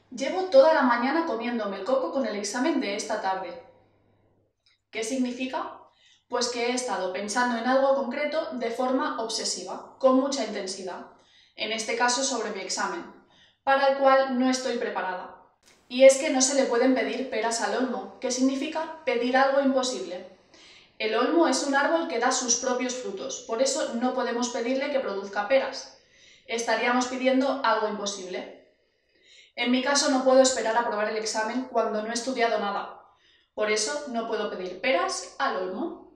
Llevo toda la mañana comiéndome el coco con el examen de esta tarde. ¿Qué significa? Pues que he estado pensando en algo concreto de forma obsesiva, con mucha intensidad, en este caso sobre mi examen, para el cual no estoy preparada. Y es que no se le pueden pedir peras al olmo, que significa pedir algo imposible. El olmo es un árbol que da sus propios frutos, por eso no podemos pedirle que produzca peras. Estaríamos pidiendo algo imposible. En mi caso no puedo esperar a aprobar el examen cuando no he estudiado nada. Por eso no puedo pedir peras al olmo.